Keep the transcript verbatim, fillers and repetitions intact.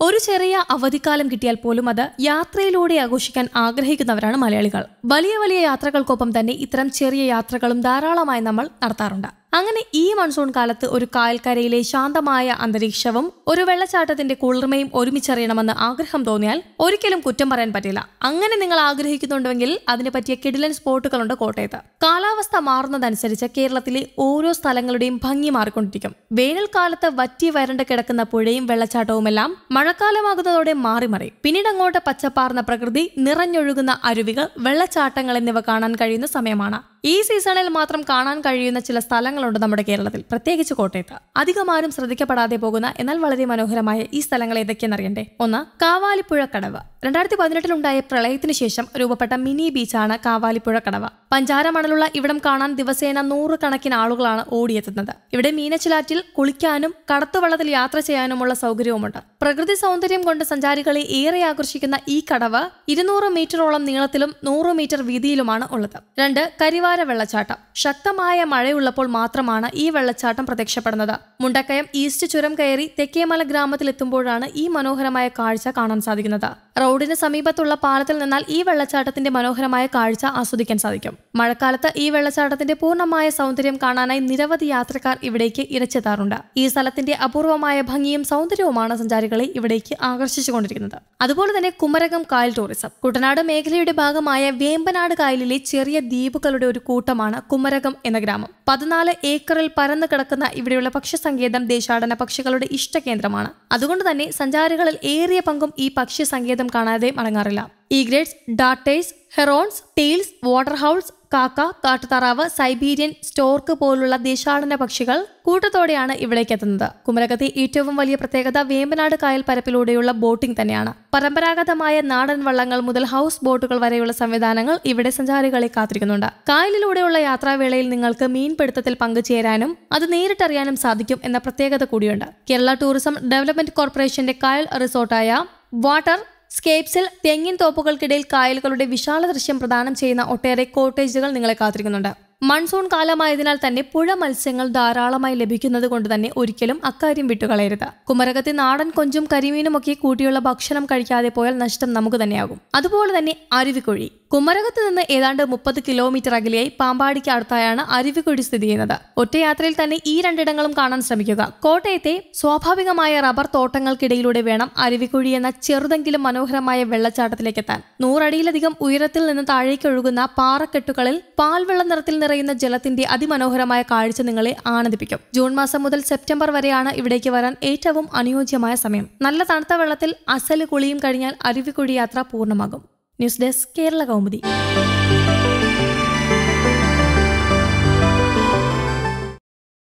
ഒരു ചെറിയ അവധിക്കാലം കിട്ടിയാൽ പോലും അത് യാത്രയിലൂടെ ആഘോഷിക്കാൻ ആഗ്രഹിക്കുന്നവരാണ് മലയാളികൾ. വലിയ വലിയ യാത്രകൾക്കൊപ്പം തന്നെ ഇത്തരം ചെറിയ യാത്രകളും ധാരാളമായി നമ്മൾ നടത്താറുണ്ട്. അങ്ങനെ ഈ മൺസൂൺ കാലത്ത് ഒരു കായൽക്കരയിലെ ശാന്തമായ അന്തരീക്ഷവും ഒരു വെള്ളച്ചാട്ടത്തിന്റെ കുളിർമയും ഒരുമിച്ചറിയണമെന്ന് ആഗ്രഹം തോന്നിയാൽ ഒരിക്കലും കുറ്റം പറയാൻ പറ്റില്ല. അങ്ങനെ നിങ്ങൾ ആഗ്രഹിക്കുന്നുണ്ടെങ്കിൽ അതിനെ പറ്റിയ കിടിലൻ സ്പോട്ടുകളുണ്ട് കോട്ടയത്ത്. കാലാവസ്ഥ മാറുന്നതനുസരിച്ച് കേരളത്തിലെ ഓരോ സ്ഥലങ്ങളുടെയും ഭംഗി മാറിക്കൊണ്ടിരിക്കും. വേനൽക്കാലത്ത് വറ്റി വരണ്ട് കിടക്കുന്ന പുഴയും വെള്ളച്ചാട്ടവുമെല്ലാം മഴക്കാലമാകുന്നതോടെ മാറി മാറി പിന്നീട് അങ്ങോട്ട് പച്ചപ്പാർന്ന പ്രകൃതി, നിറഞ്ഞൊഴുകുന്ന അരുവികൾ, വെള്ളച്ചാട്ടങ്ങൾ എന്നിവ കാണാൻ കഴിയുന്ന സമയമാണ്. ഈ സീസണിൽ മാത്രം കാണാൻ കഴിയുന്ന ചില സ്ഥലങ്ങളുണ്ട് നമ്മുടെ കേരളത്തിൽ, പ്രത്യേകിച്ച് കോട്ടയത്ത്. അധികമാരും ശ്രദ്ധിക്കപ്പെടാതെ പോകുന്ന എന്നാൽ വളരെ മനോഹരമായ ഈ സ്ഥലങ്ങൾ ഏതൊക്കെയെന്നറിയണ്ടേ? ഒന്ന്, കാവാലിപ്പുഴ കടവ്. രണ്ടായിരത്തി പതിനെട്ടിലുണ്ടായ പ്രളയത്തിന് ശേഷം രൂപപ്പെട്ട മിനി ബീച്ചാണ് കാവാലിപ്പുഴ കടവ്. പഞ്ചാര മണലുള്ള ഇവിടം കാണാൻ ദിവസേന നൂറുകണക്കിന് ആളുകളാണ് ഓടിയെത്തുന്നത്. ഇവിടെ മീനച്ചിലാറ്റിൽ കുളിക്കാനും കടത്തുവള്ളത്തിൽ യാത്ര ചെയ്യാനുമുള്ള സൗകര്യവുമുണ്ട്. പ്രകൃതി സൗന്ദര്യം കൊണ്ട് സഞ്ചാരികളെ ഏറെ ആകർഷിക്കുന്ന ഈ കടവ് ഇരുന്നൂറ് മീറ്ററോളം നീളത്തിലും നൂറ് മീറ്റർ വീതിയിലുമാണ് ഉള്ളത്. രണ്ട്, കരിവാര വെള്ളച്ചാട്ടം. ശക്തമായ മഴയുള്ളപ്പോൾ മാത്രമാണ് ഈ വെള്ളച്ചാട്ടം പ്രത്യക്ഷപ്പെടുന്നത്. മുണ്ടക്കയം ഈസ്റ്റ് ചുരം കയറി തെക്കേമല ഗ്രാമത്തിൽ എത്തുമ്പോഴാണ് ഈ മനോഹരമായ കാഴ്ച കാണാൻ സാധിക്കുന്നത്. റോഡിന് സമീപത്തുള്ള പാലത്തിൽ നിന്നാൽ ഈ വെള്ളച്ചാട്ടത്തിന്റെ മനോഹരമായ കാഴ്ച ആസ്വദിക്കാൻ സാധിക്കും. മഴക്കാലത്ത് ഈ വെള്ളച്ചാട്ടത്തിന്റെ പൂർണ്ണമായ സൗന്ദര്യം കാണാനായി നിരവധി യാത്രക്കാർ ഇവിടേക്ക് ഇരച്ചെത്താറുണ്ട്. ഈ സ്ഥലത്തിന്റെ അപൂർവമായ ഭംഗിയും സൗന്ദര്യവുമാണ് സഞ്ചാരികളെ ഇവിടേക്ക് ആകർഷിച്ചുകൊണ്ടിരിക്കുന്നത്. അതുപോലെ തന്നെ കുമരകം കായൽ ടൂറിസം. കുട്ടനാട് മേഖലയുടെ ഭാഗമായ വേമ്പനാട് കായലിലെ ചെറിയ ദ്വീപുകളുടെ ഒരു കൂട്ടമാണ് കുമരകം എന്ന ഗ്രാമം. പതിനാല് ഏക്കറിൽ പരന്നു കിടക്കുന്ന ഇവിടെയുള്ള പക്ഷി സങ്കേതം ദേശാടന പക്ഷികളുടെ ഇഷ്ടകേന്ദ്രമാണ്. അതുകൊണ്ട് തന്നെ സഞ്ചാരികളിൽ ഏറിയ പങ്കും ഈ പക്ഷി സങ്കേതം കാണാതെ മടങ്ങാറില്ല. Egrets, darters, herons, teals, water fowls, കാക്ക, കാട്ടുതാറാവ്, സൈബീരിയൻ സ്റ്റോർക്ക് പോലുള്ള ദേശാടന പക്ഷികൾ കൂട്ടത്തോടെയാണ് ഇവിടേക്ക് എത്തുന്നത്. കുമരകത്തെ ഏറ്റവും വലിയ പ്രത്യേകത വേമ്പനാട് കായൽ പരപ്പിലൂടെയുള്ള ബോട്ടിംഗ് തന്നെയാണ്. പരമ്പരാഗതമായ നാടൻ വള്ളങ്ങൾ മുതൽ ഹൗസ് ബോട്ടുകൾ വരെയുള്ള സംവിധാനങ്ങൾ ഇവിടെ സഞ്ചാരികളെ കാത്തിരിക്കുന്നുണ്ട്. കായലിലൂടെയുള്ള യാത്രാവേളയിൽ നിങ്ങൾക്ക് മീൻപിടുത്തത്തിൽ പങ്കുചേരാനും അത് നേരിട്ടറിയാനും സാധിക്കും എന്ന പ്രത്യേകത കൂടിയുണ്ട്. കേരള ടൂറിസം ഡെവലപ്മെന്റ് കോർപ്പറേഷന്റെ കായൽ റിസോർട്ടായ വാട്ടർ സ്കേപ്സിൽ തെങ്ങിൻ തോപ്പുകൾക്കിടയിൽ കായലുകളുടെ വിശാല ദൃശ്യം പ്രദാനം ചെയ്യുന്ന ഒട്ടേറെ കോട്ടേജുകൾ നിങ്ങളെ കാത്തിരിക്കുന്നുണ്ട്. മൺസൂൺ കാലമായതിനാൽ തന്നെ പുഴ മത്സ്യങ്ങൾ ധാരാളമായി ലഭിക്കുന്നത് കൊണ്ട് തന്നെ ഒരിക്കലും അക്കാര്യം വിട്ടുകളയരുത്. കുമരകത്തെ നാടൻ കൊഞ്ചും കരിമീനുമൊക്കെ കൂട്ടിയുള്ള ഭക്ഷണം കഴിക്കാതെ പോയാൽ നഷ്ടം നമുക്ക് തന്നെയാകും. അതുപോലെ തന്നെ അരുവിക്കുഴി. കുമരകത്ത് നിന്ന് ഏതാണ്ട് മുപ്പത് കിലോമീറ്റർ അകലെയായി പാമ്പാടിക്ക് അടുത്തായാണ് അരുവിക്കുഴി സ്ഥിതി ചെയ്യുന്നത്. ഒറ്റയാത്രയിൽ തന്നെ ഈ രണ്ടിടങ്ങളും കാണാൻ ശ്രമിക്കുക. കോട്ടയത്തെ സ്വാഭാവികമായ റബ്ബർ തോട്ടങ്ങൾക്കിടയിലൂടെ വേണം അരുവിക്കുഴി എന്ന ചെറുതെങ്കിലും മനോഹരമായ വെള്ളച്ചാട്ടത്തിലേക്ക് എത്താൻ. നൂറടിയിലധികം ഉയരത്തിൽ നിന്ന് താഴേക്ക് ഒഴുകുന്ന പാറക്കെട്ടുകളിൽ പാൽവെള്ള നിറത്തിൽ നിറയുന്ന ജലത്തിന്റെ അതിമനോഹരമായ കാഴ്ച നിങ്ങളെ ആനന്ദിപ്പിക്കും. ജൂൺ മാസം മുതൽ സെപ്റ്റംബർ വരെയാണ് ഇവിടേക്ക് വരാൻ ഏറ്റവും അനുയോജ്യമായ സമയം. നല്ല തണുത്ത വെള്ളത്തിൽ അസല് കുളിയും കഴിഞ്ഞാൽ അരുവിക്കുഴി യാത്ര പൂർണ്ണമാകും. News desk Kerala Kaumudi.